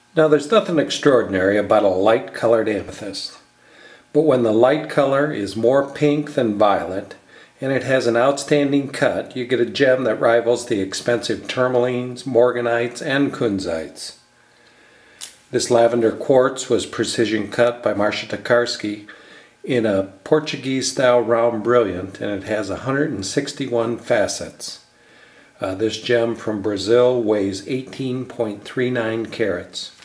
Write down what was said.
Now there's nothing extraordinary about a light colored amethyst, but when the light color is more pink than violet and it has an outstanding cut, you get a gem that rivals the expensive tourmalines, morganites, and kunzites. This lavender quartz was precision cut by Marsha Tokarski in a Portuguese style round brilliant, and it has 161 facets. This gem from Brazil weighs 18.39 carats.